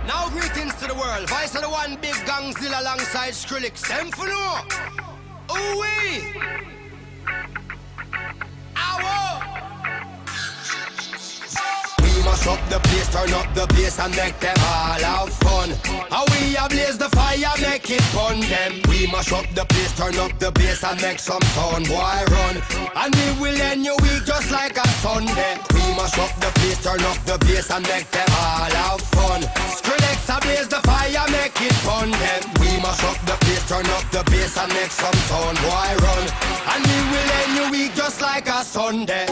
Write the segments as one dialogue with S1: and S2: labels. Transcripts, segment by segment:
S1: Now greetings to the world. Voice of the one big gangzilla alongside Skrillex. Them for no. Ooh-wee. Mash up the place, turn up the bass and make them all have fun. How we ablaze the fire, make it fun them. We mash up the place, turn up the bass and make some sound, boy run. And we will end your week just like a Sunday. We mash up the place, turn up the bass and make them all have fun. Skrillex ablaze the fire, make it fun them. We mash up the place, turn up the bass and make some sound, boy run. And we will end your week just like a Sunday.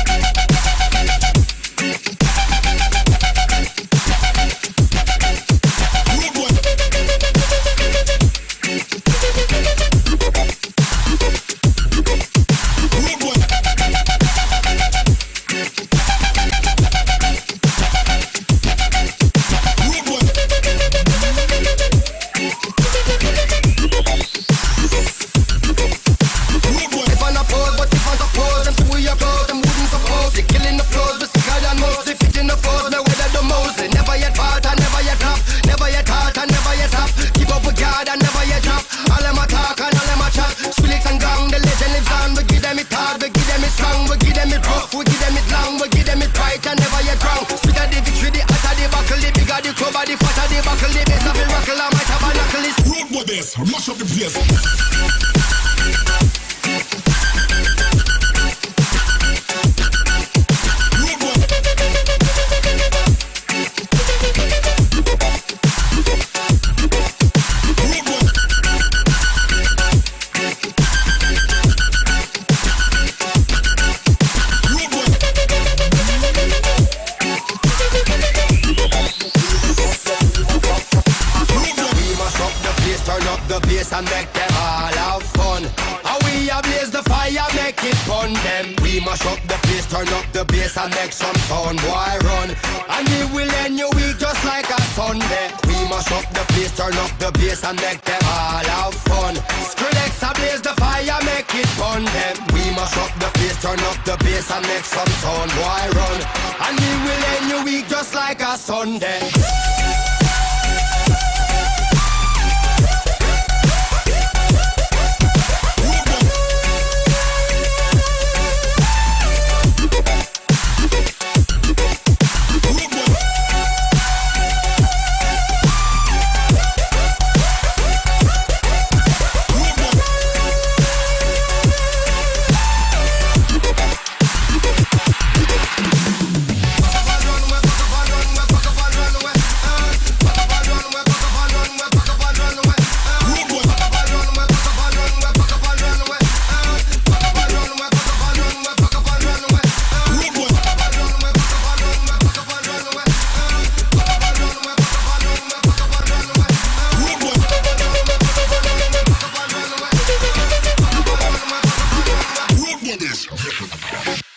S2: Mash up the place.
S1: And make them all have fun. How we ablaze the fire, make it fun them. We mash up the place, turn up the bass and make some sound, boy run. And we will end your week just like a Sunday. We mash up the place, turn up the bass and make them all have fun. Skrillex ablaze the fire, make it fun them. We mash up the place, turn up the bass and make some sound, boy run. And we will end your week just like a Sunday.
S2: This.